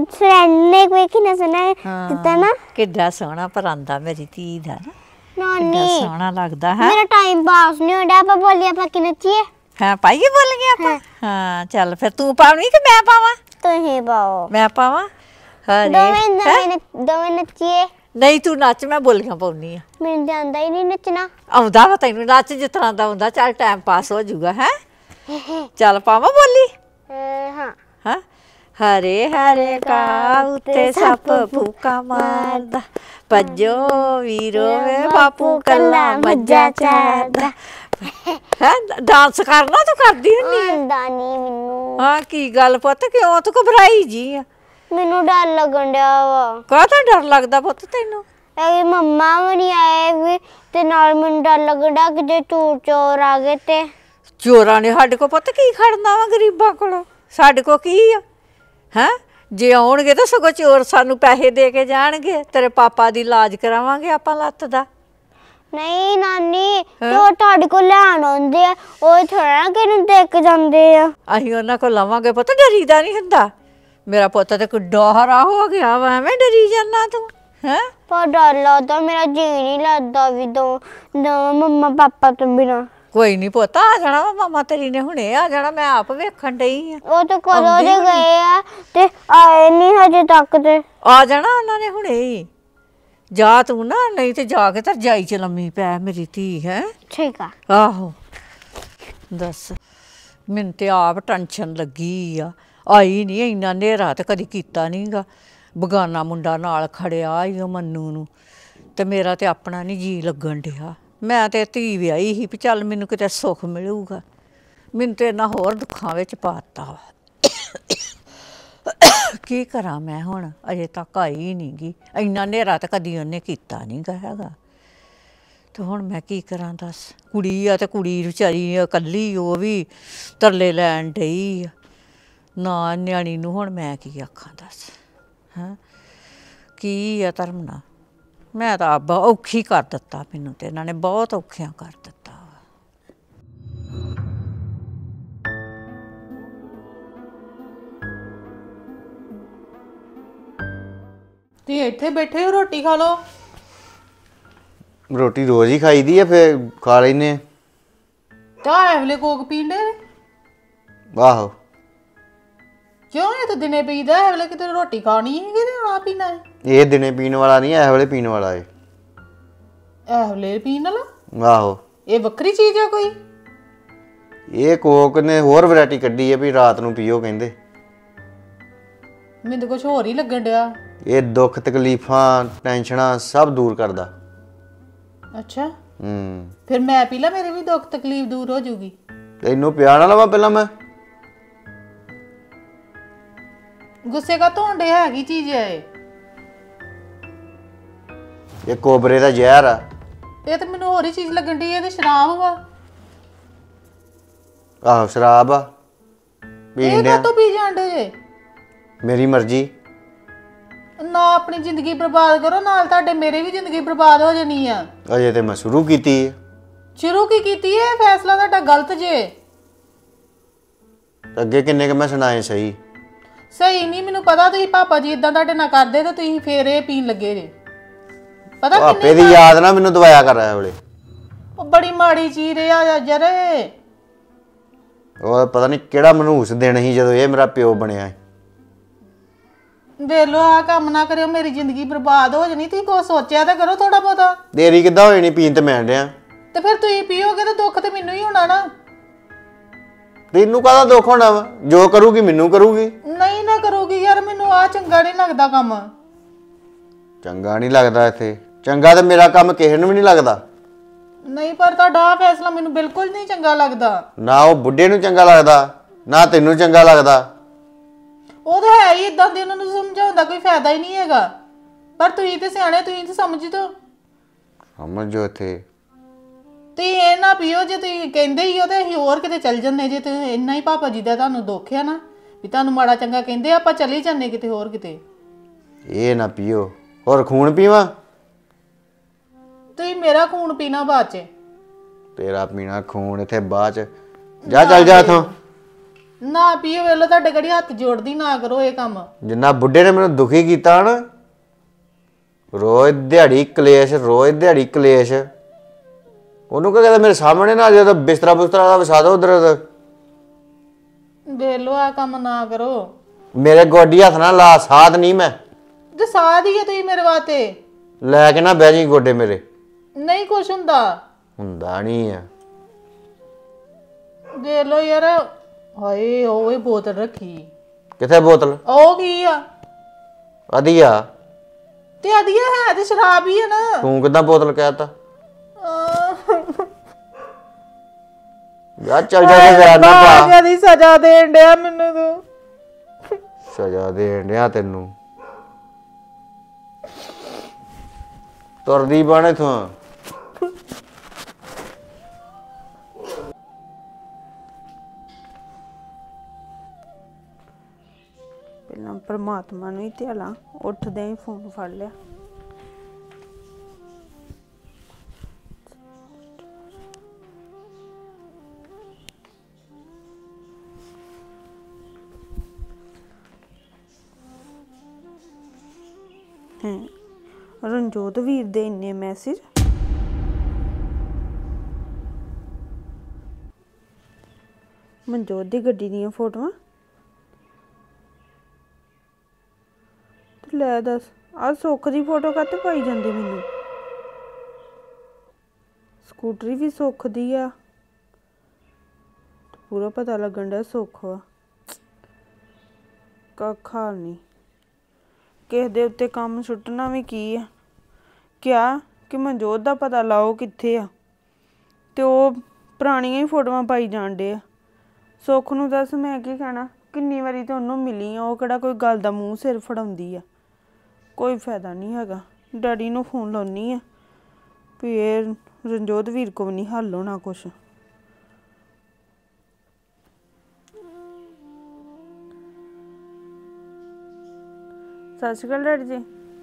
Friend ने कोई कि ना सुना ਦਿੱਤਾ ਨਾ ਕਿੱਡਾ ਸੋਹਣਾ ਪਰਾਂਦਾ ਮੇਰੀ ਧੀ ਦਾ ਨਾ ਨਾਨੀ ਕਿੱਡਾ ਸੋਹਣਾ ਲੱਗਦਾ ਹੈ ਮੇਰਾ ਟਾਈਮ ਪਾਸ ਨਹੀਂ ਹੁੰਦਾ ਆਪਾਂ ਬੋਲੀਏ ਆਪਾਂ ਕਿ ਨੱਚੀਏ ਹਾਂ ਪਾਈਏ ਬੋਲ ਗਏ ਆਪਾਂ ਹਾਂ ਚੱਲ ਫਿਰ ਤੂੰ ਪਾਉਣੀ ਕਿ ਮੈਂ ਪਾਵਾਂ ਤੁਸੀਂ ਪਾਓ ਮੈਂ ਪਾਵਾਂ ਦੋਵੇਂ ਨੱਚੀਏ ਨਹੀਂ ਤੂੰ ਨੱਚ ਮੈਂ ਬੋਲੀਆਂ ਪਾਉਣੀ ਆ ਮੈਨੂੰ ਤਾਂ ਆਉਂਦਾ ਹੀ ਨਹੀਂ ਨੱਚਣਾ ਆਉਂਦਾ ਵਾ ਤੈਨੂੰ ਨੱਚ ਜਿਸ ਤਰ੍ਹਾਂ ਦਾ ਹੁੰਦਾ ਚੱਲ ਟਾਈਮ ਪਾਸ ਹੋ ਜਾਊਗਾ ਹੈ ਚੱਲ ਪਾਵਾਂ ਬੋਲੀ ਹਾਂ ਹਾਂ ਹਰੇ ਹਰੇ ਘਾਹ ਉੱਤੇ ਸੱਪ ਫੂਕਾ ਮਾਰਦਾ ਭੱਜੋ ਵੀਰੋ ਵੇ ਬਾਪੂ ਕੱਲਾ ਮੱਝਾਂ ਚਾਰਦਾ ਹੈ ਡਾਂਸ ਕਰਨਾ ਤੂੰ ਕਰਦੀ ਹੁੰਦੀ ਆਉਂਦਾ ਨਹੀਂ ਮੈਨੂੰ ਹਾਂ ਕੀ ਗੱਲ ਪੁੱਤ ਕਿਉਂ ਤੂੰ ਘਬਰਾਈ ਜੀ ਆ ਮੈਨੂੰ ਡਰ ਲੱਗਣ ਡਿਆ ਵਾ ਕਾਹਦਾ ਡਰ ਲੱਗਦਾ ਪੁੱਤ ਤੈਨੂੰ ਇਹ ਮੰਮਾ ਵੀ ਨਹੀਂ ਆਏ ਵੀ ਤੇ ਨਾਲ ਮੈਨੂੰ ਡਰ ਲੱਗਣ ਡਿਆ ਕਿ ਜੇ ਚੋਰ ਆ ਗਏ ਤੇ ਚੋਰਾਂ ਨੇ ਸਾਡੇ ਕੋਲ ਪੁੱਤ ਕੀ ਖੜਨਾ ਵਾ ਗਰੀਬਾਂ ਕੋਲੋਂ ਸਾਡੇ ਕੋਲ ਕੀ ਆ ਹੈਂ ਜੇ ਆਉਣਗੇ ਤਾਂ ਸਗੋਂ ਚੋਰ ਸਾਨੂੰ ਪੈਸੇ ਦੇ ਕੇ ਜਾਣਗੇ ਤੇਰੇ ਪਾਪਾ ਦੀ ਇਲਾਜ ਕਰਾਵਾਂਗੇ ਆਪਾਂ ਲੱਤ ਦਾ ਨਹੀਂ ਨਾਨੀ ਜੋ ਤੁਹਾਡੇ ਕੋਲ ਲੈਣ ਆਉਂਦੇ ਆ ਉਹ ਥੋੜਾ ਨਾ ਕਿਹਨੂੰ ਦੇਖ ਜਾਂਦੇ ਆ ਅਸੀਂ ਉਹਨਾਂ ਕੋਲ ਲਵਾਂਗੇ ਪੁੱਤ ਡਰੀਦਾ ਨਹੀਂ ਹੁੰਦਾ ਮੇਰਾ ਪੁੱਤ ਤੇ ਕਿੱਡਾ ਹਰਾ ਹੋ ਗਿਆ ਵਾ ਐਵੇਂ ਡਰੀ ਜਾਂਦਾ ਤੂੰ ਹੈਂ ਪਰ ਡਰ ਲੱਗਦਾ ਮੇਰਾ ਜੀ ਨਹੀਂ ਲੱਗਦਾ ਵੀ ਦੋ ਮੰਮਾ ਪਾਪਾ ਤੋਂ ਬਿਨਾਂ ਕੋਈ ਨਹੀਂ ਪੁੱਤ ਆ ਜਾਣਾ ਵਾ ਮਾਮਾ ਤੇਰੀ ਨੇ ਹੁਣੇ ਆ ਜਾਣਾ ਮੈਂ ਆਪ ਵੇਖਣ ਡਈ ਆ ਉਹ ਤਾਂ ਕਦੋਂ ਦੇ ਗਏ ਆ ਤੇ ਆਏ ਨਹੀਂ ਹਜੇ ਤੱਕ ਤੇ ਆ ਜਾਣਾ ਉਹਨਾਂ ਨੇ ਹੁਣੇ ਹੀ ਜਾ ਤੂੰ ਨਾ ਨਹੀਂ ਤੇ ਜਾ ਕੇ ਤਾਂ ਰਜਾਈ ਚ ਲੰਮੀ ਪੈ ਮੇਰੀ ਧੀ ਹੈ ਠੀਕ ਆ ਆਹੋ ਦੱਸ ਮੈਨੂੰ ਤੇ ਆਪ ਟੈਨਸ਼ਨ ਲੱਗੀ ਆ ਆਈ ਨਹੀਂ ਇੰਨਾ ਹਨੇਰਾ ਤੇ ਕਦੀ ਕੀਤਾ ਨਹੀਂਗਾ ਬਗਾਨਾ ਮੁੰਡਾ ਨਾਲ ਖੜਿਆ ਈ ਉਹ ਮੰਨੂ ਨੂੰ ਤੇ ਮੇਰਾ ਤੇ ਆਪਣਾ ਨਹੀਂ ਜੀ ਲੱਗਣ ਡਿਆ ਮੈਂ ਤੇ ਧੀ ਵਿਆਹੀ ਸੀ ਵੀ ਚੱਲ ਮੈਨੂੰ ਕਿਤੇ ਸੁੱਖ ਮਿਲੂਗਾ ਮੈਨੂੰ ਤੇ ਇਹਨਾਂ ਹੋਰ ਦੁੱਖਾਂ ਵਿੱਚ ਪਾਤਾ ਵਾ ਕੀ ਕਰਾਂ ਮੈਂ ਹੁਣ ਅਜੇ ਤੱਕ ਆਈ ਨਹੀਂ ਗੀ ਇੰਨਾ ਹਨੇਰਾ ਤਾਂ ਕਦੀ ਉਹਨੇ ਕੀਤਾ ਨਹੀਂ ਗਾ ਹੈਗਾ ਤੇ ਹੁਣ ਮੈਂ ਕੀ ਕਰਾਂ ਦੱਸ ਕੁੜੀ ਆ ਤੇ ਕੁੜੀ ਵਿਚਾਰੀ ਇਕੱਲੀ ਉਹ ਵੀ ਤਰਲੇ ਲੈਣ ਡਈ ਆ ਨਾ ਨਿਆਣੀ ਨੂੰ ਹੁਣ ਮੈਂ ਕੀ ਆਖਾਂ ਦੱਸ ਹੈਂ ਕੀ ਆ ਧਰਮਨਾ ਮੈਂ ਤਾਂ ਆਪ ਔਖੀ ਕਰ ਦਿੱਤਾ ਮੈਨੂੰ ਤੇ ਇਹਨਾਂ ਨੇ ਬਹੁਤ ਔਖਿਆਂ ਕਰ ਦਿੱਤਾ ਵਾ ਤੇ ਇੱਥੇ ਬੈਠੇ ਹੋ ਰੋਟੀ ਖਾ ਲਓ ਰੋਟੀ ਰੋਜ਼ ਹੀ ਖਾਈਦੀ ਆ ਫੇਰ ਖਾ ਲੈਨੇ ਤਾਂ ਇਹ ਵੇਲੇ ਕੋਕ ਪੀਂਦੇ ਆਹੋ ਕਿਉਂ ਇਹ ਤਾਂ ਦਿਨੇ ਪੀਦਾ ਇਹ ਵੇਲੇ ਕਿਤੇ ਰੋਟੀ ਖਾਣੀ ਹੈ ਕਿ ਆ ਪੀਣਾ ਹੈ ਇਹ ਦਿਨੇ ਪੀਣ ਵਾਲਾ ਨਹੀਂ ਇਹ ਵੇਲੇ ਪੀਣ ਵਾਲਾ ਏ ਇਹ ਵੇਲੇ ਪੀਣ ਵਾਲਾ ਆਹੋ ਇਹ ਵੱਖਰੀ ਚੀਜ਼ ਹੈ ਕੋਈ ਇਹ ਕੋਕ ਨੇ ਹੋਰ ਵੈਰਾਈਟੀ ਕੱਢੀ ਹੈ ਵੀ ਰਾਤ ਨੂੰ ਪੀਓ ਕਹਿੰਦੇ ਮੈਨੂੰ ਤਾਂ ਕੁਝ ਹੋਰ ਹੀ ਲੱਗਣ ਡਿਆ ਇਹ ਦੁੱਖ ਤਕਲੀਫਾਂ ਟੈਨਸ਼ਨਾਂ ਸਭ ਦੂਰ ਕਰਦਾ ਅੱਛਾ ਹੂੰ ਫਿਰ ਮੈਂ ਪੀ ਲਾ ਮੇਰੇ ਵੀ ਦੁੱਖ ਤਕਲੀਫ ਦੂਰ ਹੋ ਜੂਗੀ ਤੈਨੂੰ ਪਿਆ ਨਾ ਲਵਾਂ ਪਹਿਲਾਂ ਮੈਂ ਗੁੱਸੇ ਕਾ ਧੋਂਡੇ ਹੈਗੀ ਚੀਜ਼ ਹੈ ਇਹ ਕੋਬਰੇ ਦਾ ਜ਼ਹਿਰ ਆ ਇਹ ਤਾਂ ਮੈਨੂੰ ਹੋਰ ਹੀ ਚੀਜ਼ ਲੱਗਣ ਡਈ ਇਹ ਤੇ ਸ਼ਰਾਬ ਵਾ ਆਹੋ ਸ਼ਰਾਬ ਆ ਇਹ ਪੀਂਦੇ ਕਾਹਤੋਂ ਪੀ ਜਾਂਦੇ ਜੇ ਮੇਰੀ ਮਰਜ਼ੀ ਨਾ ਆਪਣੀ ਜ਼ਿੰਦਗੀ ਬਰਬਾਦ ਕਰੋ ਨਾਲ ਤੁਹਾਡੇ ਮੇਰੇ ਵੀ ਜ਼ਿੰਦਗੀ ਬਰਬਾਦ ਹੋ ਜਾਣੀ ਆ ਅਜੇ ਤੇ ਮੈਂ ਸ਼ੁਰੂ ਕੀਤੀ ਹੈ ਸ਼ੁਰੂ ਕੀ ਕੀਤੀ ਹੈ ਫੈਸਲਾ ਤੁਹਾਡਾ ਗਲਤ ਜੇ ਅੱਗੇ ਕਿੰਨੇ ਕ ਮੈਂ ਸੁਣਾਏ ਸਹੀ ਸਹੀ ਨਹੀਂ ਮੈਨੂੰ ਪਤਾ ਤੁਸੀਂ ਪਾਪਾ ਜੀ ਇਦਾਂ ਤੁਹਾਡੇ ਨਾਲ ਕਰਦੇ ਤੇ ਤੁਸੀਂ ਫੇਰ ਇਹ ਪੀਣ ਲੱਗੇ ਜੇ ਪਤਾ ਪਾਪੇ ਦੀ ਯਾਦ ਨਾ ਮੈਨੂੰ ਦਵਾਇਆ ਕਰ ਰਿਹਾ ਵੇਲੇ ਉਹ ਬੜੀ ਮਾੜੀ ਚੀਜ਼ ਆ ਯਾਰ ਉਹ ਪਤਾ ਨਹੀਂ ਕਿਹੜਾ ਮਨੂਸ ਦਿਨ ਸੀ ਜਦੋਂ ਇਹ ਮੇਰਾ ਪਿਓ ਬਣਿਆ ਵੇਖ ਲੋ ਆ ਕੰਮ ਨਾ ਕਰਿਓ ਮੇਰੀ ਜ਼ਿੰਦਗੀ ਬਰਬਾਦ ਹੋ ਜਾਣੀ ਤੁਸੀਂ ਕੁਛ ਸੋਚਿਆ ਤਾਂ ਕਰੋ ਥੋੜਾ ਬਹੁਤਾ ਦੇਰੀ ਕਿੱਦਾਂ ਹੋਈ ਨਹੀਂ ਪੀਣ ਤੇ ਮੈਂ ਡਿਆ ਤੇ ਫਿਰ ਤੁਸੀਂ ਪੀਓਗੇ ਤਾਂ ਦੁੱਖ ਤੇ ਮੈਨੂੰ ਹੀ ਹੋਣਾ ਨਾ ਤੈਨੂੰ ਕਾਹਦਾ ਦੁੱਖ ਹੋਣਾ ਵਾ ਜੋ ਕਰੂਗੀ ਮੈਨੂੰ ਕਰੂਗੀ ਨਹੀਂ ਨਾ ਕਰੂਗੀ ਯਾਰ ਮੈਨੂੰ ਆ ਚੰਗਾ ਨਹੀਂ ਲੱਗਦਾ ਕੰਮ ਚੰਗਾ ਨਹੀਂ ਲੱਗਦਾ ਇੱਥੇ ਚੰਗਾ ਤੇ ਮੇਰਾ ਕੰਮ ਕਿਸੇ ਨੂੰ ਵੀ ਨਹੀਂ ਲੱਗਦਾ ਨਹੀਂ ਪਰ ਤੁਹਾਡਾ ਆ ਫੈਸਲਾ ਮੈਨੂੰ ਬਿਲਕੁਲ ਨਹੀਂ ਚੰਗਾ ਲੱਗਦਾ ਨਾ ਉਹ ਬੁੱਢੇ ਨੂੰ ਚੰਗਾ ਲੱਗਦਾ ਨਾ ਤੈਨੂੰ ਚੰਗਾ ਲੱਗਦਾ ਉਹ ਤਾਂ ਹੈ ਹੀ ਇਦਾਂ ਦੇ ਉਹਨਾਂ ਨੂੰ ਸਮਝਾਉਣ ਦਾ ਕੋਈ ਫਾਇਦਾ ਹੀ ਨਹੀਂ ਹੈਗਾ ਪਰ ਤੁਸੀਂ ਤੇ ਸਿਆਣੇ ਤੁਸੀਂ ਤੇ ਸਮਝ ਦੋ ਸਮਝੋ ਇੱਥੇ ਤੇ ਇਹ ਨਾ ਪੀਓ ਜੇ ਤੁਸੀਂ ਕਹਿੰਦੇ ਹੀ ਹੋ ਤੇ ਅਸੀਂ ਹੋਰ ਕਿਤੇ ਚੱਲ ਜੰਨੇ ਜੇ ਤੇ ਇੰਨਾ ਹੀ ਪਾਪਾ ਜੀ ਦਾ ਤੁਹਾਨੂੰ ਦੁੱਖ ਆ ਨਾ ਵੀ ਤੁਹਾਨੂੰ ਮਾੜਾ ਚੰਗਾ ਕਹਿੰਦੇ ਆਪਾਂ ਚਲੀ ਜਾਂਦੇ ਕਿਤੇ ਹੋਰ ਕਿਤੇ ਇਹ ਨਾ ਪੀਓ ਹੋਰ ਖੂਨ ਪੀਵਾਂ ਤੁਸੀਂ ਮੇਰਾ ਖੂਨ ਪੀਣਾ ਬਾਅਦ ਚ ਤੇਰਾ ਪੀਣਾ ਖੂਨ ਇੱਥੇ ਬਾਅਦ ਚ ਜਾ ਚੱਲ ਜਾ ਇੱਥੋਂ ਨਾ ਪੀਓ, ਵੇਲੋ ਤੁਹਾਡੇ ਘੜੀ ਹੱਥ ਜੋੜਦੀ, ਨਾ ਕਰੋ ਇਹ ਕੰਮ। ਜਿੰਨਾ ਬੁੱਢੇ ਨੇ ਮੈਨੂੰ ਦੁਖੀ ਕੀਤਾ ਨਾ, ਰੋਜ਼ ਦਿਹਾੜੀ ਕਲੇਸ਼, ਰੋਜ਼ ਦਿਹਾੜੀ ਕਲੇਸ਼। ਉਹਨੂੰ ਕਹਿੰਦਾ ਮੇਰੇ ਸਾਹਮਣੇ ਨਾ ਜਦੋਂ ਬਿਸਤਰਾ ਬੁਸਤਰਾ ਦਾ ਵਿਛਾ ਦੋ ਉਧਰ। ਵੇਲੋ ਆ ਕੰਮ ਨਾ ਕਰੋ। ਮੇਰੇ ਗੋਡੀ ਹੱਥ ਨਾਲ ਲਾ, ਸਾਧ ਨਹੀਂ ਮੈਂ। ਤੇ ਸਾਧ ਹੀ ਆ ਤੁਸੀਂ ਮੇਰੇ ਵਾਸਤੇ। ਲੈ ਕੇ ਨਾ ਬਹਿ ਜੀ ਗੋਡੇ ਮੇਰੇ। ਨਹੀਂ ਕੁਛ ਹੁੰਦਾ। ਹੁੰਦਾ ਨਹੀਂ ਆ। ਵੇਲੋ ਯਾਰ, ਹਾਏ ਉਹ ਹੀ ਬੋਤਲ ਰੱਖੀ। ਕਿੱਥੇ ਬੋਤਲ? ਉਹ ਕੀ ਆ? ਵਧੀਆ ਤੇ ਅਧੀਆ ਹੈ ਤੇ ਸ਼ਰਾਬ ਹੀ ਆ ਨਾ। ਤੂੰ ਕਿੱਦਾਂ ਬੋਤਲ ਕਹਿਤਾ? ਯਾਰ ਚੱਲ ਜਾ ਕੇ ਵਿਆਹ ਨਾ ਪਾ। ਦੀ ਸਜ਼ਾ ਦੇਣ ਡਿਆ ਮੈਨੂੰ ਤੂੰ। ਸਜ਼ਾ ਦੇਣ ਡਿਆ ਤੈਨੂੰ। ਤੁਰਦੀ ਬਣ ਇਥੋਂ। ਪਹਿਲਾਂ ਪਰਮਾਤਮਾ ਨੂੰ ਹੀ ਧਿਆਲਾ, ਉੱਠਦੇ ਹੀ ਫੋਨ ਫੜ ਲਿਆ। ਰਣਜੋਤ ਵੀਰ ਦੇ ਇੰਨੇ ਮੈਸੇਜ। ਮਨਜੋਤ ਦੀ ਗੱਡੀ ਦੀਆਂ ਫੋਟੋਆਂ। ਲੈ ਦੱਸ, ਆਹ ਸੁੱਖ ਦੀ ਫੋਟੋ ਕਾਹਤੇ ਪਾਈ ਜਾਂਦੇ ਮੈਨੂੰ? ਸਕੂਟਰੀ ਵੀ ਸੁੱਖ ਦੀ ਆ, ਪੂਰਾ ਪਤਾ ਲੱਗਣ ਡਿਆ ਸੁੱਖ ਵਾ। ਕੱਖਾ ਨਹੀਂ, ਕਿਸੇ ਦੇ ਉੱਤੇ ਕੰਮ ਸੁੱਟਣਾ ਵੀ ਕੀ ਆ। ਕਿਹਾ ਕਿ ਮਨਜੋਤ ਦਾ ਪਤਾ ਲਾਓ ਕਿੱਥੇ ਆ, ਤੇ ਉਹ ਪੁਰਾਣੀਆਂ ਹੀ ਫੋਟੋਆਂ ਪਾਈ ਜਾਣ ਡੇ ਆ। ਸੁੱਖ ਨੂੰ ਦੱਸ ਮੈਂ ਕੀ ਕਹਿਣਾ, ਕਿੰਨੀ ਵਾਰੀ ਤਾਂ ਉਹਨੂੰ ਮਿਲੀ ਆ, ਉਹ ਕਿਹੜਾ ਕੋਈ ਗੱਲ ਦਾ ਮੂੰਹ ਸਿਰ ਫੜਾਉਂਦੀ ਆ। ਕੋਈ ਫਾਇਦਾ ਨਹੀਂ ਹੈਗਾ। ਡੈਡੀ ਨੂੰ ਫੋਨ ਲਾਉਣੀ ਆ ਵੀ ਇਹ ਰਣਜੋਤ ਵੀਰ ਕੋ ਨਹੀਂ ਹੱਲ ਹੋਣਾ ਕੁਛ। ਸਤਿ ਸ਼੍ਰੀ ਅਕਾਲ ਡੈਡੀ ਜੀ।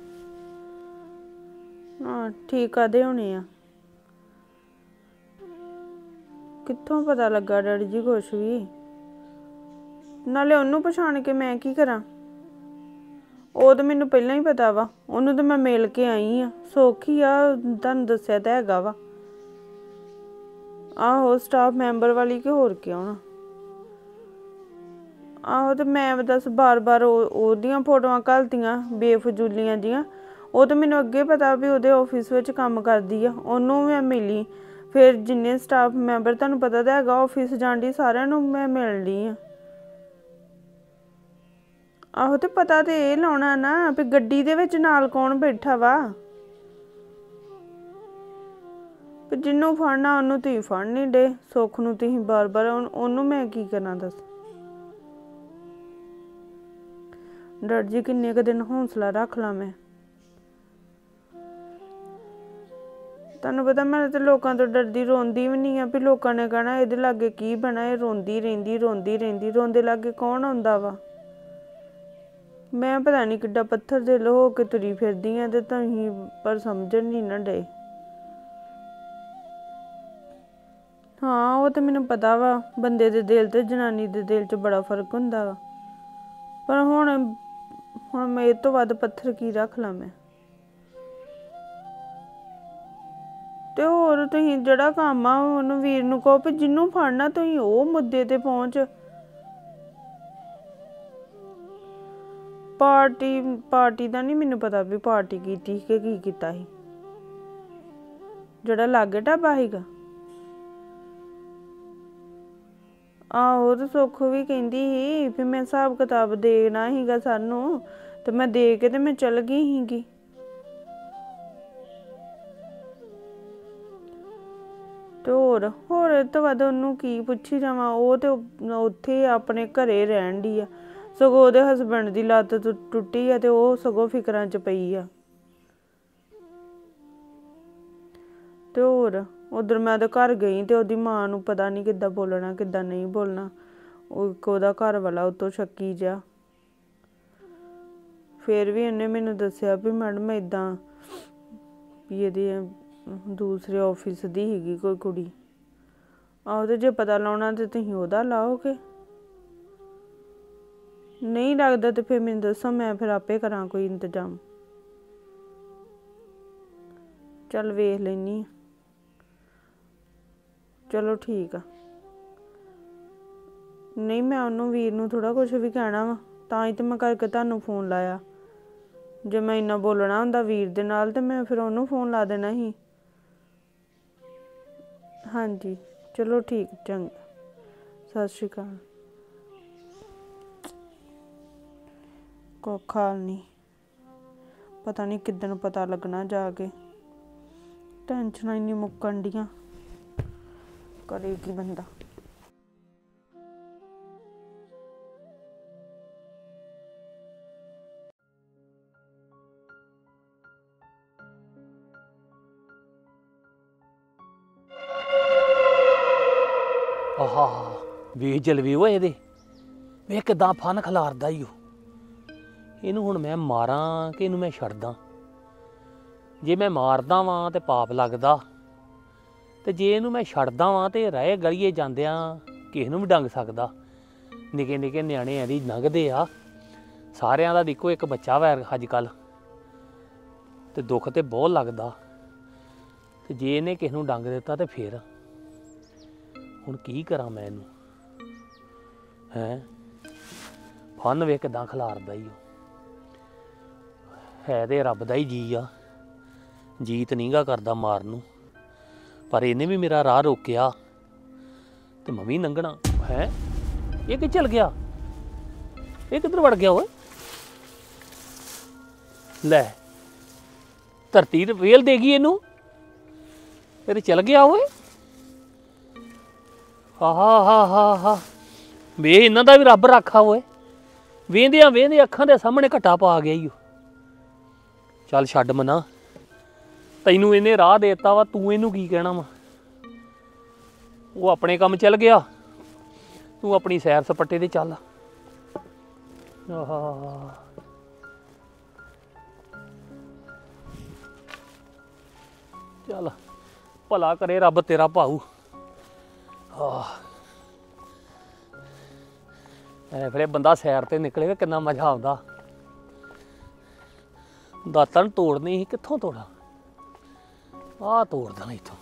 ਹਾਂ ਠੀਕ ਕਾਹਦੇ ਹੋਣੇ ਆ? ਕਿੱਥੋਂ ਪਤਾ ਲੱਗਾ ਡੈਡੀ ਜੀ ਕੁਛ ਵੀ? ਨਾਲੇ ਉਹਨੂੰ ਪਛਾਣ ਕੇ ਮੈਂ ਕੀ ਕਰਾਂ? ਉਹ ਤਾਂ ਮੈਨੂੰ ਪਹਿਲਾਂ ਹੀ ਪਤਾ ਵਾ, ਉਹਨੂੰ ਤਾਂ ਮੈਂ ਮਿਲ ਕੇ ਆਈ ਆ। ਸੌਖੀ ਆ, ਤੁਹਾਨੂੰ ਦੱਸਿਆ ਤਾਂ ਹੈਗਾ ਵਾ। ਆਹੋ ਸਟਾਫ ਮੈਂਬਰ ਵਾਲੀ ਕਿ ਹੋਰ ਕੀ ਆਉਣਾ। ਆਹੋ ਤੇ ਮੈਂ ਦੱਸ ਬਾਰ ਬਾਰ ਉਹਦੀਆਂ ਫੋਟੋਆਂ ਘੱਲਤੀਆਂ ਬੇਫਜ਼ੂਲੀਆਂ ਜੀਆਂ। ਉਹ ਤਾਂ ਮੈਨੂੰ ਅੱਗੇ ਪਤਾ ਵੀ ਉਹਦੇ ਆਫਿਸ ਵਿੱਚ ਕੰਮ ਕਰਦੀ ਆ, ਉਹਨੂੰ ਮੈਂ ਮਿਲੀ। ਫਿਰ ਜਿੰਨੇ ਸਟਾਫ ਮੈਂਬਰ ਤੁਹਾਨੂੰ ਪਤਾ ਤਾਂ ਹੈਗਾ ਆਫਿਸ ਜਾਣ ਦੀ, ਸਾਰਿਆਂ ਨੂੰ ਮੈਂ ਮਿਲ ਲਈ ਆ। ਆਹੋ ਤੇ ਪਤਾ ਤੇ ਇਹ ਲਾਉਣਾ ਨਾ ਵੀ ਗੱਡੀ ਦੇ ਵਿੱਚ ਨਾਲ ਕੌਣ ਬੈਠਾ ਵਾ। ਵੀ ਜਿਹਨੂੰ ਫੜਨਾ ਉਹਨੂੰ ਤੁਸੀਂ ਫੜ ਨਹੀਂ ਡੇ, ਸੁੱਖ ਨੂੰ ਤੁਸੀਂ ਬਾਰ ਬਾਰ। ਉਹਨੂੰ ਮੈਂ ਕੀ ਕਰਾਂ ਦੱਸ? ਡਰ ਜੀ ਕਿੰਨੇ ਕੁ ਦਿਨ ਹੌਸਲਾ ਰੱਖ ਲਾਂ ਮੈਂ? ਤੁਹਾਨੂੰ ਪਤਾ ਮੈਂ ਤੇ ਲੋਕਾਂ ਤੋਂ ਡਰਦੀ, ਰੋਂਦੀ ਵੀ ਨਹੀਂ ਆ ਵੀ ਲੋਕਾਂ ਨੇ ਕਹਿਣਾ ਇਹਦੇ ਲਾਗੇ ਕੀ ਬਣਾ, ਇਹ ਰੋਂਦੀ ਰਹਿੰਦੀ ਰੋਂਦੀ ਰਹਿੰਦੀ। ਰੋਂਦੇ ਲਾਗੇ ਕੌਣ ਆਉਂਦਾ ਵਾ? ਮੈਂ ਪਤਾ ਨਹੀਂ ਕਿੱਡਾ ਪੱਥਰ ਦਿਲ ਹੋ ਕੇ ਤੁਰੀ ਫਿਰਦੀ ਆ ਤੇ ਤੁਸੀਂ ਪਰ ਸਮਝਣ ਨਹੀਂ ਨਾ ਡੇ। ਹਾਂ ਉਹ ਤੇ ਮੈਨੂੰ ਪਤਾ ਵਾ, ਬੰਦੇ ਦੇ ਦਿਲ ਤੇ ਜਨਾਨੀ ਦੇ ਦਿਲ 'ਚ ਬੜਾ ਫਰਕ ਹੁੰਦਾ ਵਾ। ਪਰ ਹੁਣ ਮੈਂ ਇਹ ਤੋਂ ਵੱਧ ਪੱਥਰ ਕੀ ਰੱਖ ਲਾਂ ਮੈਂ? ਤੇ ਹੋਰ ਤੁਸੀਂ ਜਿਹੜਾ ਕੰਮ ਆ ਉਹਨੂੰ ਵੀਰ ਨੂੰ ਕਹੋ ਵੀ ਜਿਹਨੂੰ ਫੜਨਾ ਤੁਸੀਂ ਉਹ ਮੁੱਦੇ ਤੇ ਪਹੁੰਚ। ਪਾਰਟੀ ਦਾ ਨਹੀਂ ਮੈਨੂੰ ਪਤਾ ਵੀ ਪਾਰਟੀ ਕੀਤੀ ਕਿ ਕੀ ਕੀਤਾ ਸੀ। ਜਿਹੜਾ ਲਾਗੇ ਢਾਬਾ ਸੀਗਾ, ਆਹੋ ਤੇ ਸੁੱਖ ਵੀ ਕਹਿੰਦੀ ਸੀ ਵੀ ਮੈਂ ਹਿਸਾਬ ਕਿਤਾਬ ਦੇਣਾ ਸੀਗਾ ਸਾਨੂੰ, ਤੇ ਮੈਂ ਦੇ ਕੇ ਤੇ ਮੈਂ ਚਲ ਗਈ ਸੀਗੀ। ਤੇ ਹੋਰ ਇਹ ਤੋਂ ਵੱਧ ਉਹਨੂੰ ਕੀ ਪੁੱਛੀ ਜਾਵਾਂ? ਉਹ ਤੇ ਉੱਥੇ ਆਪਣੇ ਘਰੇ ਰਹਿਣ ਡਈ ਆ। ਸਗੋਂ ਉਹਦੇ ਹਸਬੈਂਡ ਦੀ ਲੱਤ ਟੁੱਟੀ ਆ ਤੇ ਉਹ ਸਗੋਂ ਫਿਕਰਾਂ 'ਚ ਪਈ ਆ। ਤੇ ਹੋਰ ਉਧਰ ਮੈਂ ਉਹਦੇ ਘਰ ਗਈ ਤੇ ਉਹਦੀ ਮਾਂ ਨੂੰ ਪਤਾ ਨਹੀਂ ਕਿੱਦਾਂ ਬੋਲਣਾ ਕਿੱਦਾਂ ਨਹੀਂ ਬੋਲਣਾ। ਉਹਦਾ ਘਰ ਵਾਲਾ ਉਤੋਂ ਸ਼ੱਕੀ ਜਿਹਾ। ਫਿਰ ਵੀ ਉਹਨੇ ਮੈਨੂੰ ਦੱਸਿਆ ਵੀ ਮੈਡਮ ਏਦਾਂ ਵੀ ਇਹਦੇ ਦੂਸਰੇ ਆਫਿਸ ਦੀ ਸੀਗੀ ਕੋਈ ਕੁੜੀ। ਆਹੋ ਤੇ ਜੇ ਪਤਾ ਲਾਉਣਾ ਤੇ ਤੁਸੀਂ ਉਹਦਾ ਲਾਓਗੇ। ਨਹੀਂ ਲੱਗਦਾ ਤੇ ਫਿਰ ਮੈਨੂੰ ਦੱਸੋ, ਮੈਂ ਫਿਰ ਆਪੇ ਕਰਾਂ ਕੋਈ ਇੰਤਜ਼ਾਮ। ਚੱਲ ਵੇਖ ਲੈਨੀ ਆ। ਚਲੋ ਠੀਕ ਆ। ਨਹੀਂ ਮੈਂ ਉਹਨੂੰ ਵੀਰ ਨੂੰ ਥੋੜਾ ਕੁਝ ਵੀ ਕਹਿਣਾ ਵਾ, ਤਾਂ ਹੀ ਤੇ ਮੈਂ ਕਰਕੇ ਤੁਹਾਨੂੰ ਫੋਨ ਲਾਇਆ। ਜੇ ਮੈਂ ਇੰਨਾ ਬੋਲਣਾ ਹੁੰਦਾ ਵੀਰ ਦੇ ਨਾਲ ਤੇ ਮੈਂ ਫਿਰ ਉਹਨੂੰ ਫੋਨ ਲਾ ਦੇਣਾ ਸੀ। ਹਾਂਜੀ ਚਲੋ ਠੀਕ, ਚੰਗਾ, ਸਤਿ ਸ਼੍ਰੀ ਅਕਾਲ। ਕੋਈ ਹਾਲ ਨਹੀਂ, ਪਤਾ ਨਹੀਂ ਕਿੱਦਣ ਪਤਾ ਲੱਗਣਾ ਜਾ ਕੇ। ਟੈਨਸ਼ਨਾਂ ਇੰਨੀ ਮੁੱਕਣ ਡੀਆਂ, ਕਰੇ ਕੀ ਬੰਦਾ। ਆਹਾ ਵੇ ਜਲਵੇ ਓਏ ਇਹਦੇ, ਵੇ ਕਿਦਾਂ ਫਨ ਖਿਲਾਰਦਾ ਈ ਓ। ਇਹਨੂੰ ਹੁਣ ਮੈਂ ਮਾਰਾਂ ਕਿ ਇਹਨੂੰ ਮੈਂ ਛੱਡਦਾ? ਜੇ ਮੈਂ ਮਾਰਦਾ ਵਾਂ ਤੇ ਪਾਪ ਲੱਗਦਾ, ਤੇ ਜੇ ਇਹਨੂੰ ਮੈਂ ਛੱਡਦਾ ਵਾਂ ਤੇ ਰਹਿ ਗਲੀਏ ਜਾਂਦਿਆਂ ਕਿਸੇ ਨੂੰ ਵੀ ਡੰਗ ਸਕਦਾ। ਨਿੱਕੇ ਨਿੱਕੇ ਨਿਆਣੇ ਇਹਦੀ ਲੰਘਦੇ ਆ, ਸਾਰਿਆਂ ਦਾ ਇੱਕੋ ਇੱਕ ਬੱਚਾ ਵਾ ਅੱਜ ਕੱਲ੍ਹ, ਤੇ ਦੁੱਖ ਤੇ ਬਹੁਤ ਲੱਗਦਾ। ਤੇ ਜੇ ਇਹਨੇ ਕਿਸੇ ਨੂੰ ਡੰਗ ਦਿੱਤਾ ਤੇ ਫਿਰ ਹੁਣ ਕੀ ਕਰਾਂ ਮੈਂ ਇਹਨੂੰ? ਫਨ ਵੇ ਕਿਦਾਂ ਖਿਲਾਰਦਾ ਈ ਉਹ। ਹੈ ਤੇ ਰੱਬ ਦਾ ਹੀ ਜੀ ਆ, ਜੀਤ ਨੀਗਾ ਕਰਦਾ ਮਾਰਨ ਨੂੰ, ਪਰ ਇਹਨੇ ਵੀ ਮੇਰਾ ਰਾਹ ਰੋਕਿਆ ਤੇ ਮੈਂ ਵੀ ਲੰਘਣਾ ਹੈ। ਇਹ ਕਿ ਚਲ ਗਿਆ? ਇਹ ਕਿੱਧਰ ਵੜ ਗਿਆ ਓਏ? ਲੈ ਧਰਤੀ ਤੇ ਵੇਲ ਦੇ ਗਈ ਇਹਨੂੰ, ਇਹ ਤੇ ਚਲ ਗਿਆ ਓਏ। ਆਹਾ ਵੇ ਇਹਨਾਂ ਦਾ ਵੀ ਰੱਬ ਰਾਖਾ ਓਏ। ਵੇਂਦਿਆਂ ਵੇਂਦੇ ਅੱਖਾਂ ਦੇ ਸਾਹਮਣੇ ਘਟਾ ਪਾ ਗਿਆ ਈ ਓ। ਚੱਲ ਛੱਡ ਮਨਾ, ਤੈਨੂੰ ਇਹਨੇ ਰਾਹ ਦੇਤਾ ਵਾ, ਤੂੰ ਇਹਨੂੰ ਕੀ ਕਹਿਣਾ ਵਾ? ਉਹ ਆਪਣੇ ਕੰਮ ਚੱਲ ਗਿਆ, ਤੂੰ ਆਪਣੀ ਸੈਰ ਸਪੱਟੇ ਤੇ ਚੱਲ। ਆਹਾ ਚੱਲ ਭਲਾ ਕਰੇ ਰੱਬ ਤੇਰਾ ਭਾਊ। ਫਿਰ ਬੰਦਾ ਸੈਰ ਤੇ ਨਿਕਲੇ ਕਿੰਨਾ ਮਜ਼ਾ ਆਉਂਦਾ। ਦਾਤਾਂ ਨੂੰ ਤੋੜਨੀ ਸੀ, ਕਿੱਥੋਂ ਤੋੜਾਂ? ਆਹ ਤੋੜਦਾ ਇੱਥੋਂ।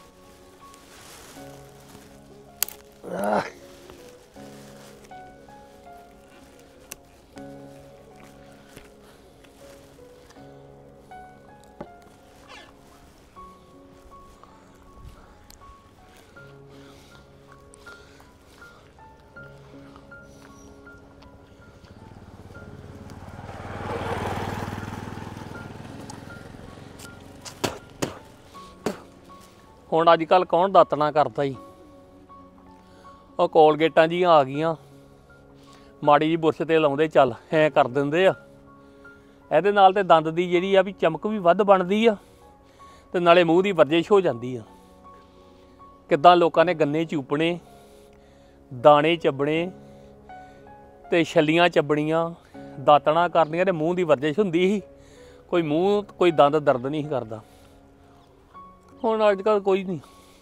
ਹੁਣ ਅੱਜ ਕੱਲ੍ਹ ਕੌਣ ਦਾਤਣਾ ਕਰਦਾ ਈ? ਉਹ ਕੋਲਗੇਟਾਂ ਜੀਆਂ ਆ ਗਈਆਂ, ਮਾੜੀ ਜੀ ਬੁਰਸ਼ ਤੇ ਲਾਉਂਦੇ ਚੱਲ ਐਂ ਕਰ ਦਿੰਦੇ ਆ। ਇਹਦੇ ਨਾਲ ਤੇ ਦੰਦ ਦੀ ਜਿਹੜੀ ਆ ਵੀ ਚਮਕ ਵੀ ਵੱਧ ਬਣਦੀ ਆ, ਤੇ ਨਾਲੇ ਮੂੰਹ ਦੀ ਵਰਜਿਸ਼ ਹੋ ਜਾਂਦੀ ਆ। ਕਿੱਦਾਂ ਲੋਕਾਂ ਨੇ ਗੰਨੇ ਚੂਪਣੇ, ਦਾਣੇ ਚੱਬਣੇ ਤੇ ਛੱਲੀਆਂ ਚੱਬਣੀਆਂ, ਦਾਤਣਾ ਕਰਨੀਆਂ ਤੇ ਮੂੰਹ ਦੀ ਵਰਜਿਸ਼ ਹੁੰਦੀ ਸੀ। ਕੋਈ ਦੰਦ ਦਰਦ ਨਹੀਂ ਸੀ ਕਰਦਾ। ਹੁਣ ਅੱਜ ਕੱਲ੍ਹ ਕੋਈ ਨਹੀਂ।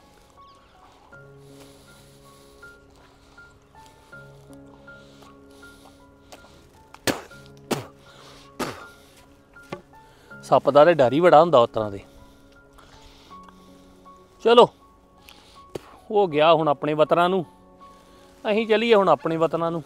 ਸੱਪ ਦਾ ਤੇ ਡਰ ਹੀ ਬੜਾ ਹੁੰਦਾ ਉਸ ਤਰ੍ਹਾਂ ਦੇ। ਚਲੋ ਹੋ ਗਿਆ ਹੁਣ ਆਪਣੇ ਵਤਨਾਂ ਨੂੰ, ਅਸੀਂ ਚੱਲੀਏ ਹੁਣ ਆਪਣੇ ਵਤਨਾਂ ਨੂੰ।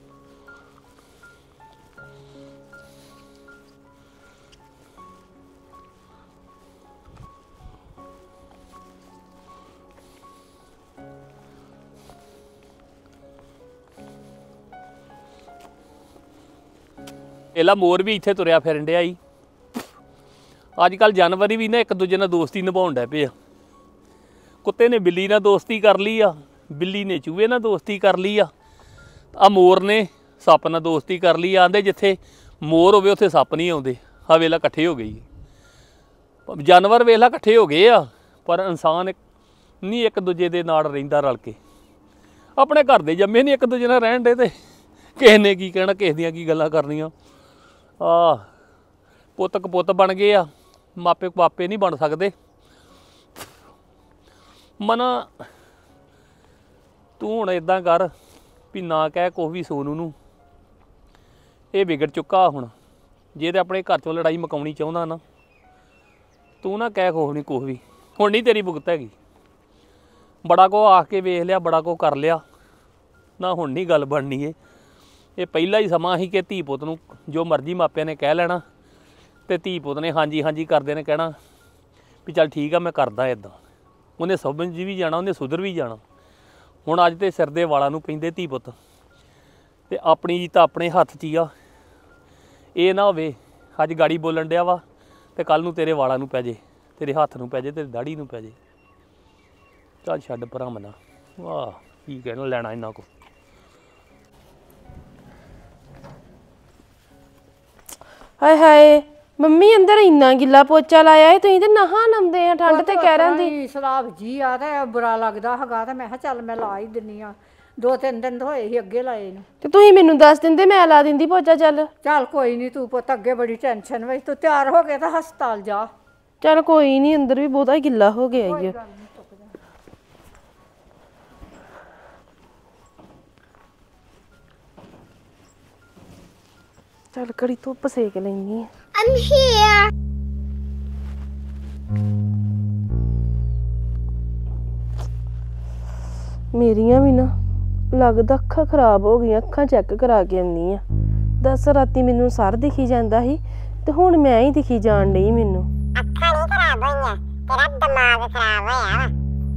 ਇਹਲਾ ਮੋਰ ਵੀ ਇੱਥੇ ਤੁਰਿਆ ਫਿਰਨ ਡਿਆ ਈ। ਅੱਜ ਕੱਲ੍ਹ ਜਾਨਵਰ ਵੀ ਨਾ ਇੱਕ ਦੂਜੇ ਨਾਲ ਦੋਸਤੀ ਨਿਭਾਉਣ ਡੈ ਪਏ ਆ। ਕੁੱਤੇ ਨੇ ਬਿੱਲੀ ਨਾਲ ਦੋਸਤੀ ਕਰ ਲਈ ਆ, ਬਿੱਲੀ ਨੇ ਚੂਹੇ ਨਾਲ ਦੋਸਤੀ ਕਰ ਲਈ ਆ, ਆ ਮੋਰ ਨੇ ਸੱਪ ਨਾਲ ਦੋਸਤੀ ਕਰ ਲਈ ਆ। ਆਂਦੇ ਜਿੱਥੇ ਮੋਰ ਹੋਵੇ ਉੱਥੇ ਸੱਪ ਨਹੀਂ ਆਉਂਦੇ। ਆ ਵੇਲਾ ਇਕੱਠੇ ਹੋ ਗਈ, ਜਾਨਵਰ ਵੇਲਾ ਇਕੱਠੇ ਹੋ ਗਏ ਆ, ਪਰ ਇਨਸਾਨ ਨਹੀਂ ਇੱਕ ਦੂਜੇ ਦੇ ਨਾਲ ਰਹਿੰਦਾ ਰਲ ਕੇ। ਆਪਣੇ ਘਰ ਦੇ ਜੰਮੇ ਨਹੀਂ ਇੱਕ ਦੂਜੇ ਨਾਲ ਰਹਿਣ ਦੇ, ਤੇ ਕਿਸੇ ਨੇ ਕੀ ਕਹਿਣਾ, ਕਿਸੇ ਦੀਆਂ ਕੀ ਗੱਲਾਂ ਕਰਨੀਆਂ। ਪੁੱਤ ਕਪੁੱਤ ਬਣ ਗਏ ਆ, ਮਾਪੇ ਪਾਪੇ ਨਹੀਂ ਬਣ ਸਕਦੇ। ਮਨਾ ਤੂੰ ਹੁਣ ਇਦਾਂ ਕਰ ਵੀ ਨਾ ਕਹਿ ਕੁਛ ਵੀ ਸੋਨੂ ਨੂੰ, ਇਹ ਵਿਗੜ ਚੁੱਕਾ ਹੁਣ। ਜੇ ਤੇ ਆਪਣੇ ਘਰ ਚੋਂ ਲੜਾਈ ਮੁਕਾਉਣੀ ਚਾਹੁੰਦਾ ਨਾ, ਤੂੰ ਨਾ ਕਹਿ ਕੁਛ ਵੀ। ਹੁਣ ਨਹੀਂ ਤੇਰੀ ਭੁਗਤ ਹੈਗੀ। ਬੜਾ ਕੋ ਆਖ ਕੇ ਵੇਖ ਲਿਆ, ਬੜਾ ਕੋ ਕਰ ਲਿਆ ਨਾ, ਹੁਣ ਨਹੀਂ ਗੱਲ ਬਣਨੀ ਏ। ਇਹ ਪਹਿਲਾਂ ਹੀ ਸਮਾਂ ਸੀ ਕਿ ਧੀ ਪੁੱਤ ਨੂੰ ਜੋ ਮਰਜ਼ੀ ਮਾਪਿਆਂ ਨੇ ਕਹਿ ਲੈਣਾ ਤੇ ਧੀ ਪੁੱਤ ਨੇ ਹਾਂਜੀ ਹਾਂਜੀ ਕਰਦੇ ਨੇ ਕਹਿਣਾ ਵੀ ਚੱਲ ਠੀਕ ਆ ਮੈਂ ਕਰਦਾ ਇੱਦਾਂ। ਉਹਨੇ ਸਮਝ ਵੀ ਜਾਣਾ, ਉਹਨੇ ਸੁਧਰ ਵੀ ਜਾਣਾ। ਹੁਣ ਅੱਜ ਤੇ ਸਿਰ ਦੇ ਵਾਲਾਂ ਨੂੰ ਪੈਂਦੇ ਧੀ ਪੁੱਤ, ਤੇ ਆਪਣੀ ਤਾਂ ਆਪਣੇ ਹੱਥ 'ਚ ਹੀ ਆ। ਇਹ ਨਾ ਹੋਵੇ ਅੱਜ ਗਾੜੀ ਬੋਲਣ ਡਿਆ ਵਾ ਤੇ ਕੱਲ ਨੂੰ ਤੇਰੇ ਵਾਲਾਂ ਨੂੰ ਪੈ ਜੇ, ਤੇਰੇ ਹੱਥ ਨੂੰ ਪੈ ਜੇ, ਤੇਰੀ ਦਾੜੀ ਨੂੰ ਪੈ ਜੇ। ਚੱਲ ਛੱਡ ਭਰਾ ਮਨਾ, ਵਾਹ ਕੀ ਕਹਿਣਾ ਲੈਣਾ ਇਹਨਾਂ ਕੋ। ਹਾਏ ਹਾਏ ਮੰਮੀ ਅੰਦਰ ਇੰਨਾ ਗਿੱਲਾ ਪੋਚਾ ਲਾਇਆ ਏ, ਤੁਸੀਂ ਤੇ ਨਹਾ ਲਾਉਂਦੇ ਆ ਠੰਡ ਤੇ ਕਹਿ ਰਹਿੰਦੀ। ਸਲਾਬ ਜੀ ਆ ਤੇ ਬੁਰਾ ਲੱਗਦਾ ਹੈਗਾ ਤੇ ਮੈਂ ਕਿਹਾ ਚੱਲ ਮੈਂ ਲਾ ਹੀ ਦਿੰਨੀ ਆ। 2-3 ਦਿਨ ਹੋਏ ਸੀ ਅੱਗੇ ਲਾਏ ਨੂੰ। ਤੇ ਤੁਸੀਂ ਮੈਨੂੰ ਦੱਸ ਦਿੰਦੇ, ਮੈਂ ਲਾ ਦਿੰਦੀ ਪੋਚਾ। ਚੱਲ ਕੋਈ ਨਹੀਂ, ਤੂੰ ਪੁੱਤ ਅੱਗੇ ਬੜੀ ਟੈਨਸ਼ਨ ਵਿੱਚ, ਤੂੰ ਤਿਆਰ ਹੋ ਕੇ ਤਾਂ ਹਸਪਤਾਲ ਜਾ। ਚੱਲ ਕੋਈ ਨਹੀਂ, ਅੰਦਰ ਵੀ ਬਹੁਤਾ ਗਿੱਲਾ ਹੋ ਗਿਆ ਈ। ਚੱਲ ਘੜੀ ਧੁੱਪ ਸੇਕ ਲੈਣੀ ਆ। I'm here. ਮੇਰੀਆਂ ਵੀ ਨਾ ਲੱਗਦਾ ਅੱਖਾਂ ਖਰਾਬ ਹੋ ਗਈਆਂ, ਅੱਖਾਂ ਚੈੱਕ ਕਰਾ ਕੇ ਆਉਣੀ ਆ। ਦੱਸ ਰਾਤੀ ਮੈਨੂੰ ਸਰ ਦਿਖੀ ਜਾਂਦਾ ਸੀ ਤੇ ਹੁਣ ਮੈਂ ਹੀ ਦਿਖੀ ਜਾਣ ਡਈ ਮੈਨੂੰ। ਅੱਖਾਂ ਨਹੀਂ ਖਰਾਬ ਹੋਈਆਂ, ਤੇਰਾ ਦਿਮਾਗ ਖਰਾਬ ਹੋਇਆ ਵਾ।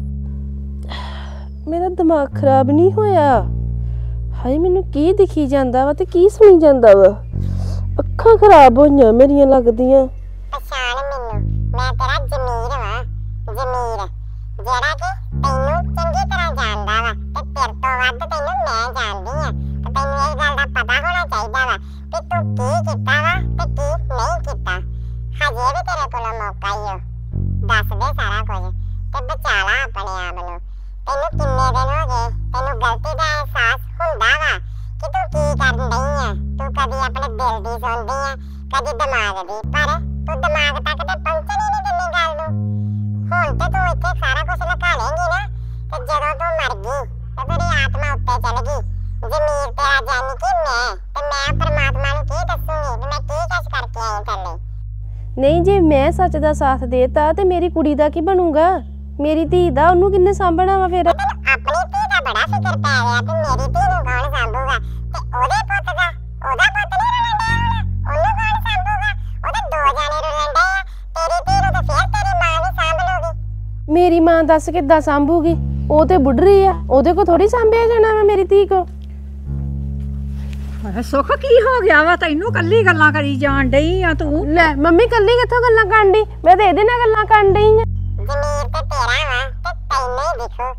ਮੇਰਾ ਦਿਮਾਗ ਖਰਾਬ ਨਹੀਂ ਹੋਇਆ। ਹਾਏ ਮੈਨੂੰ ਕੀ ਦਿਖੀ ਜਾਂਦਾ ਵਾ ਤੇ ਕੀ ਸੁਣੀ ਜਾਂਦਾ ਵਾ। ਅੱਖਾਂ ਖਰਾਬ ਹੋਈਆਂ ਮੇਰੀਆਂ ਲੱਗਦੀਆਂ। ਪਛਾਣ ਮੈਨੂੰ, ਮੈਂ ਤੇਰਾ ਜ਼ਮੀਰ ਵਾਂ। ਜ਼ਮੀਰ ਜਿਹੜਾ ਕਿ ਤੈਨੂੰ ਚੰਗੀ ਤਰ੍ਹਾਂ ਜਾਣਦਾ ਵਾ ਤੇ ਤੇਰੇ ਤੋਂ ਵੱਧ ਤੈਨੂੰ ਮੈਂ ਜਾਣਦੀ ਆ। ਤੇ ਤੈਨੂੰ ਇਹ ਗੱਲ ਦਾ ਪਤਾ ਹੋਣਾ ਚਾਹੀਦਾ ਵਾ ਕਿ ਤੂੰ ਕੀ ਕੀਤਾ ਵਾ ਤੇ ਕੀ ਨਹੀਂ ਕੀਤਾ। ਹਜੇ ਵੀ ਤੇਰੇ ਕੋਲ ਮੌਕਾ ਹੀ ਆ, ਦੱਸ ਦੇ ਸਾਰਾ ਕੁਝ ਤੇ ਬਚਾ ਲਾ ਆਪਣੇ ਆਪ ਨੂੰ। ਤੈਨੂੰ ਕਿੰਨੇ ਦਿਨ ਹੋ ਗਏ ਤੈਨੂੰ ਗਲਤੀ ਦਾ ਅਹਿਸਾਸ ਹੁੰਦਾ ਵਾ ਕਿ ਤੂੰ ਕੀ ਕਰਨ ਡਈ ਆ। ਤੂੰ ਕਦੀ ਆਪਣੇ ਦਿਲ ਦੀ ਸੁਣਦੀ ਆ, ਕਦੀ ਦਿਮਾਗ ਦੀ, ਪਰ ਤੂੰ ਦਿਮਾਗ ਤੱਕ ਤੇ ਪਹੁੰਚਣ ਹੀ ਨਹੀਂ ਦਿੰਦੀ ਗੱਲ ਨੂੰ। ਹੁਣ ਤੇ ਤੂੰ ਇੱਥੇ ਸਾਰਾ ਕੁਝ ਲੁਕਾ ਲੇਂਗੀ ਨਾ, ਤੇ ਜਦੋਂ ਤੂੰ ਮਰ ਗਈ ਤੇ ਤੇਰੀ ਆਤਮਾ ਉੱਤੇ ਚਲ ਗਈ। ਜ਼ਮੀਰ ਤੇਰਾ ਜਾਨੀ ਕਿ ਮੈਂ, ਤੇ ਮੈਂ ਪਰਮਾਤਮਾ ਨੂੰ ਕੀ ਦੱਸੂਗੀ ਵੀ ਮੈਂ ਕੀ ਕੁਛ ਕਰਕੇ ਆਈ ਥੱਲੇ। ਨਹੀਂ, ਜੇ ਮੈਂ ਸੱਚ ਦਾ ਸਾਥ ਦੇਤਾ ਤੇ ਮੇਰੀ ਕੁੜੀ ਦਾ ਕੀ ਬਣੂਗਾ? ਮੇਰੀ ਧੀ ਦਾ ਉਹਨੂੰ ਕਿੰਨੇ ਸਾਂਭਣਾ ਵਾ ਫਿਰ? ਆਪਣੀ ਧੀ ਦਾ ਬੜਾ ਫਿਕਰ ਪੈ ਗਿਆ ਕਿ ਮੇਰੀ ਧੀ ਨੂੰ ਕੌਣ ਸਾਂਭੂਗਾ, ਤੇ ਉਹਦੇ ਪੁੱਤ ਦਾ, ਉਹਦਾ ਪੁੱਤ ਨਹੀਂ ਰੁਲਣ ਡਿਆ ਹੁਣ, ਉਹਨੂੰ ਕੌਣ ਸਾਂਭੂਗਾ? ਉਹਦੇ 2 ਜਾਣੇ ਰੁਲਣ ਡਏ ਆ, ਤੇਰੀ ਧੀ ਨੂੰ ਤਾਂ ਫਿਰ ਤੇਰੀ ਮਾਂ ਨਹੀਂ ਸਾਂਭ ਲਊਗੀ। ਮੇਰੀ ਮਾਂ ਦੱਸ ਕਿੱਦਾਂ ਸਾਂਭੂਗੀ? ਉਹ ਤੇ ਬੁੱਢੀ ਆ, ਉਹਦੇ ਕੋ ਥੋੜੀ ਸਾਂਭਿਆ ਜਾਣਾ ਵਾ ਮੇਰੀ ਧੀ ਕੋ। ਸੁੱਖ ਕੀ ਹੋ ਗਿਆ ਵਾ ਤੈਨੂੰ? ਕੱਲੀ ਗੱਲਾਂ ਕਰੀ ਜਾਣ ਡਈ ਆ ਤੂੰ। ਲੈ ਮੰਮੀ ਕੱਲੀ ਕਿੱਥੋਂ ਗੱਲਾਂ ਕਰਨ ਡਈ? ਮੈਂ ਤੇ ਇਹਦੇ ਨਾਲ ਗੱਲਾਂ ਕਰਨ ਡਈ ਆ। ਜ਼ਮੀਰ ਤੇ ਤੇਰਾ ਵਾ ਤੇ ਤੈਨੂੰ ਹੀ ਦਿਖੂ।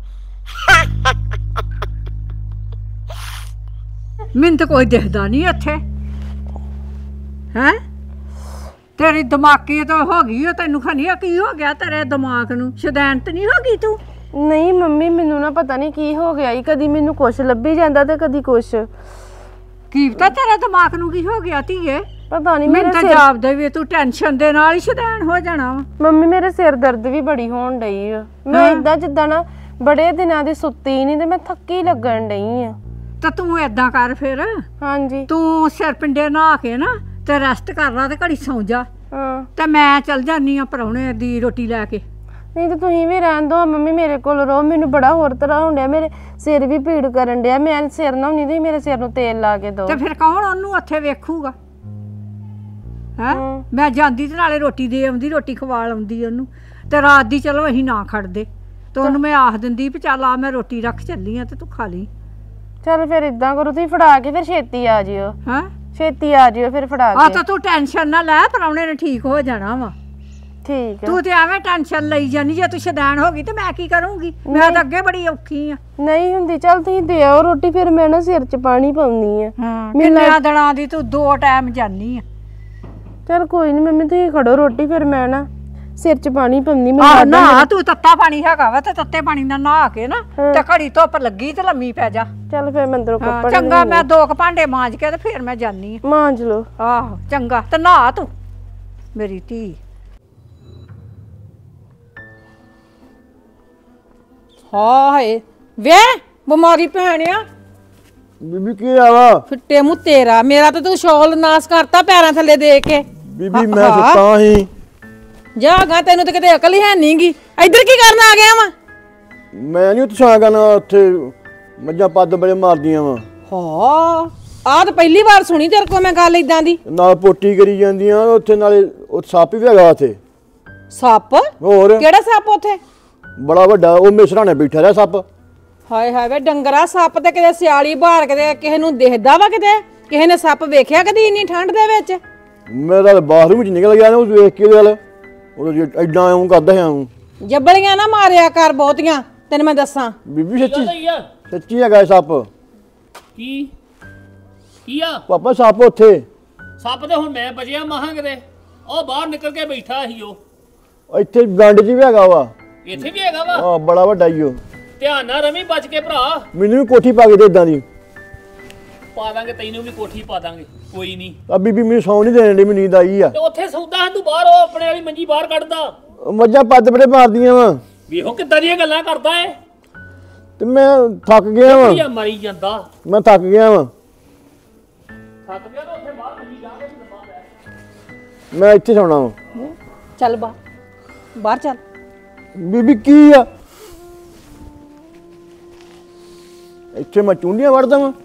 ਮੈਨੂੰ ਤਾਂ ਕੋਈ ਦਿਖਦਾ ਨਹੀਂ ਇੱਥੇ। ਹੈਂ ਤੇਰੀ ਦਿਮਾਗੀ ਤਾਂ ਹੋ ਗਈ, ਤੈਨੂੰ ਖਨੀ ਕੀ ਹੋ ਗਿਆ ਤੇਰੇ ਦਿਮਾਗ ਨੂੰ? ਸ਼ੁਦੈਨ ਤਾਂ ਨਹੀਂ ਹੋ ਗਈ ਤੂੰ? ਨਹੀਂ ਮੰਮੀ ਮੈਨੂੰ ਨਾ ਪਤਾ ਨਹੀਂ ਕੀ ਹੋ ਗਿਆ ਈ, ਕਦੀ ਮੈਨੂੰ ਕੁਛ ਲੱਭੀ ਜਾਂਦਾ ਤੇ ਕਦੀ ਕੁਛ। ਕੀ ਪਤਾ ਤੇਰੇ ਦਿਮਾਗ ਨੂੰ ਕੀ ਹੋ ਗਿਆ ਧੀਏ? ਪਤਾ ਨਹੀਂ ਮੈਨੂੰ ਤਾਂ ਜਾਪਦਾ ਵੀ ਤੂੰ ਟੈਨਸ਼ਨ ਦੇ ਨਾਲ ਹੀ ਸ਼ੁਦੈਨ ਹੋ ਜਾਣਾ ਵਾ। ਮੰਮੀ ਮੇਰੇ ਸਿਰ ਦਰਦ ਵੀ ਬੜੀ ਹੋਣ ਡਈ ਆ। ਮੈਂ ਇਦਾਂ ਜਿੱਦਾਂ ਨਾ ਬੜੇ ਦਿਨਾਂ ਦੀ ਸੁੱਤੀ ਨਹੀਂ ਤੇ ਮੈਂ ਥੱਕੀ ਲੱਗਣ ਡਈ ਆ। ਤਾਂ ਤੂੰ ਏਦਾਂ ਕਰ ਫਿਰ, ਹਾਂਜੀ ਤੂੰ ਸਿਰ ਪਿੰਡੇ ਨਹਾ ਕੇ ਨਾ ਤੇ ਰੈਸਟ ਕਰ ਲਾ ਤੇ ਘੜੀ ਸੌਂ ਜਾ, ਹਾਂ। ਤੇ ਮੈਂ ਚੱਲ ਜਾਨੀ ਆ ਪਰੌਣੇ ਦੀ ਰੋਟੀ ਲੈ ਕੇ। ਨਹੀਂ ਤੇ ਤੁਸੀਂ ਵੀ ਰਹਿਣ ਦੋ ਮੰਮੀ, ਮੇਰੇ ਕੋਲ ਰਹੋ। ਮੈਨੂੰ ਬੜਾ ਹੋਰ ਤਰ੍ਹਾਂ ਹੋਣ ਡਿਆ, ਮੇਰੇ ਸਿਰ ਵੀ ਪੀੜ ਕਰਨ ਡਿਆ। ਮੈਂ ਸਿਰ ਨਹਾਉਣੀ ਤੇ ਮੇਰੇ ਸਿਰ ਨੂੰ ਤੇਲ ਲਾ ਕੇ ਦੋ। ਤੇ ਫਿਰ ਕੌਣ ਉਹਨੂੰ ਉੱਥੇ ਵੇਖੂਗਾ? ਹੈਂ ਮੈਂ ਜਾਂਦੀ ਤੇ ਨਾਲੇ ਰੋਟੀ ਦੇ ਆਉਂਦੀ, ਰੋਟੀ ਖਵਾ ਲਾਉਂਦੀ ਉਹਨੂੰ। ਤੇ ਰਾਤ ਦੀ ਚਲੋ ਅਸੀਂ ਨਾ ਖੜਦੇ ਤੇ ਉਹਨੂੰ ਮੈਂ ਆਖ ਦਿੰਦੀ ਵੀ ਚੱਲ ਆ ਮੈਂ ਰੋਟੀ ਰੱਖ ਚੱਲੀ ਆ ਤੇ ਤੂੰ ਖਾ ਲਈ। ਚੱਲ ਫਿਰ ਇਦਾਂ ਕਰੋ, ਤੁਸੀਂ ਫੜਾ ਕੇ ਫਿਰ ਛੇਤੀ ਆ ਜਿਓ। ਹੈਂ ਛੇਤੀ ਆ ਜਿਓ ਫਿਰ ਫੜਾ ਆ ਕੇ। ਤਾਂ ਤੂੰ ਟੈਨਸ਼ਨ ਨਾ ਲੈ, ਪਰੌਣੇ ਨੇ ਠੀਕ ਹੋ ਜਾਣਾ ਵਾ। ਠੀਕ ਹੈ। ਤੂੰ ਤੇ ਐਵੇਂ ਟੈਨਸ਼ਨ ਲਈ ਜਾਨੀ, ਜੇ ਤੂੰ ਸ਼ੁਦੈਨ ਹੋ ਗਈ ਤੇ ਮੈਂ ਕੀ ਕਰੂੰਗੀ? ਮੈਂ ਤਾਂ ਅੱਗੇ ਬੜੀ ਔਖੀ ਆ। ਨਹੀਂ ਹੁੰਦੀ, ਚੱਲ ਤੁਸੀਂ ਦੇ ਆਓ ਰੋਟੀ, ਫਿਰ ਮੈਂ ਨਾ ਸਿਰ 'ਚ ਪਾਣੀ ਪਾਉਣੀ ਆ। ਕਿੰਨਿਆਂ ਦਿਨਾਂ ਦੀ ਤੂੰ 2 ਟਾਈਮ ਜਾਨੀ ਆ। ਚੱਲ ਕੋਈ ਨਹੀਂ ਮੰਮੀ, ਤੁਸੀਂ ਖੜੋ ਰੋਟੀ, ਫਿਰ ਮੈਂ ਨਾ ਸਿਰ 'ਚ ਪਾਣੀ ਪਾਉਣੀ। ਆਹ ਨਾ ਤੂੰ ਤੱਤਾ ਪਾਣੀ ਹੈਗਾ ਵਾ ਤੇ ਤੱਤੇ ਪਾਣੀ ਨਾਲ ਨਹਾ ਕੇ ਨਾ ਤੇ ਘੜੀ ਧੁੱਪ ਲੱਗੀ ਤੇ ਲੰਮੀ ਪੈ ਜਾ। ਚੱਲ ਫਿਰ ਮੈਂ ਅੰਦਰੋਂ ਕੱਪੜੇ ਚੰਗਾ, ਮੈਂ 2 ਭਾਂਡੇ ਮਾਂਜ ਕੇ ਤੇ ਫਿਰ ਮੈਂ ਜਾਨੀ ਆ। ਮਾਂਜ ਲਓ। ਆਹੋ ਚੰਗਾ, ਤੇ ਨਹਾ ਤੂੰ ਮੇਰੀ ਧੀ। ਹਾਏ ਵੇ ਬਿਮਾਰੀ ਭੈਣਿਆ, ਬੀਬੀ ਕੀ ਆਵਾ ਫਿੱਟੇ ਮੂੰਹ ਤੇਰਾ, ਮੇਰਾ ਤਾਂ ਤੂੰ ਸ਼ੌਲ ਨਾਸ ਕਰਤਾ ਪੈਰਾਂ ਥੱਲੇ ਦੇ ਕੇ। ਬੀਬੀ ਮੈਂ ਸੁੱਤਾ ਸੀ। ਜਾਗਾ ਤੈਨੂੰ ਤੇ ਕਿਤੇ ਅਕਲ ਹੀ ਹੈ ਨਹੀਂਗੀ, ਇੱਧਰ ਕੀ ਕਰਨ ਆ ਗਿਆ ਵਾ? ਮੈਂ ਨਹੀਂ ਉੱਥੇ ਨਾ ਉੱਥੇ ਮੱਝਾਂ ਪੱਦ ਬੜੇ ਮਾਰਦੀਆਂ ਵਾ। ਹਾਂ ਆਹ ਤਾਂ ਪਹਿਲੀ ਵਾਰ ਸੁਣੀ ਤੇਰੇ ਕੋਲ ਮੈਂ ਗੱਲ ਇਦਾਂ ਦੀ। ਨਾਲ ਪੋਟੀ ਕਰੀ ਜਾਂਦੀਆਂ ਉੱਥੇ, ਨਾਲੇ ਉਹ ਸੱਪ ਵੀ ਹੈਗਾ ਉੱਥੇ। ਸੱਪ? ਹੋਰ ਕਿਹੜਾ ਸੱਪ ਉੱਥੇ? ਬੜਾ ਵੱਡਾ, ਉਹ ਮਿਸਰਾਣੇ ਬੈਠਾ ਰਿਹਾ ਸੱਪ। ਹਾਏ ਹਾਏ ਵੇ ਡੰਗਰਾ, ਸੱਪ ਤੇ ਕਿਤੇ ਸਿਆਲੀ ਬਾਹਰ ਕਿਤੇ ਕਿਸੇ ਨੂੰ ਦਿਖਦਾ ਵਾ, ਕਿਤੇ ਕਿਸੇ ਨੇ ਸੱਪ ਵੇਖਿਆ ਕਦੀ ਇੰਨੀ ਠੰਡ ਦੇ ਵਿੱਚ? ਮੇਰਾ ਬਾਥਰੂਮ ਵਿੱਚ ਨਿਕਲ ਗਿਆ ਨਾ ਉਹ ਵੇਖ ਕੇ ਗੱਲ, ਉਹ ਐਡਾ ਐਂ ਕਰਦਾ ਹੈ ਐਂ। ਜੱਬਲੀਆਂ ਨਾ ਮਾਰਿਆ ਕਰ ਬਹੁਤੀਆਂ, ਤੈਨੂੰ ਮੈਂ ਦੱਸਾਂ। ਬੀਬੀ ਸੱਚੀ ਹੈਗਾ ਇਹ ਸੱਪ। ਕੀ ਆ ਪਾਪਾ ਸੱਪ ਉੱਥੇ? ਸੱਪ ਤੇ ਹੁਣ ਮੈਂ ਬਚਿਆ ਮਹਾਂ ਕਿਤੇ, ਉਹ ਬਾਹਰ ਨਿਕਲ ਕੇ ਬੈਠਾ ਸੀ ਉਹ। ਇੱਥੇ ਗੰਡ ਜੀ ਵੀ ਹੈਗਾ ਵਾ। ਇੱਥੇ ਵੀ ਹੈਗਾ ਵਾ? ਹਾਂ ਬੜਾ ਵੱਡਾ ਹੀ ਉਹ। ਧਿਆਨ ਨਾਲ ਰਵੀ, ਬਚ ਕੇ ਭਰਾ। ਮੈਨੂੰ ਵੀ ਕੋਠੀ ਪਾ ਕੇ ਦੇ ਇਦਾਂ ਦੀ। ਪਾ ਦਾਂਗੇ ਤੈਨੂੰ ਵੀ ਕੋਠੀ ਪਾ ਦਾਂਗੇ, ਕੋਈ ਨਹੀਂ। ਆ ਬੀਬੀ ਮੈਨੂੰ ਸੌਂ ਨਹੀਂ ਦੇਣ ਦੀ, ਮੈਨੂੰ ਨੀਂਦ ਆਈ ਆ। ਤੇ ਉੱਥੇ ਸੌਦਾ ਤੂੰ ਬਾਹਰ, ਉਹ ਆਪਣੇ ਵਾਲੀ ਮੰਜੀ ਬਾਹਰ ਕੱਢਦਾ। ਮੱਝਾਂ ਪੱਦ ਬੜੇ ਮਾਰਦੀਆਂ ਵਾ। ਵੇਖੋ ਕਿੱਦਾਂ ਦੀਆਂ ਗੱਲਾਂ ਕਰਦਾ ਏ। ਤੇ ਮੈਂ ਥੱਕ ਗਿਆ ਵਾ। ਕੀ ਮਾਰੀ ਜਾਂਦਾ? ਮੈਂ ਥੱਕ ਗਿਆ ਵਾ। ਥੱਕ ਗਿਆ ਤਾਂ ਉੱਥੇ ਬਾਹਰ ਮੰਜੀ ਜਾ ਕੇ ਬਾਹਰ ਬੈ। ਮੈਂ ਇੱਥੇ ਸੌਣਾ ਵਾ। ਚੱਲ ਬਾਹਰ ਚੱਲ। ਬੀਬੀ ਕੀ ਆ ਇੱਥੇ ਮੈਂ ਚੁੰਡੀਆਂ ਵੜਦਾ ਵਾਂ।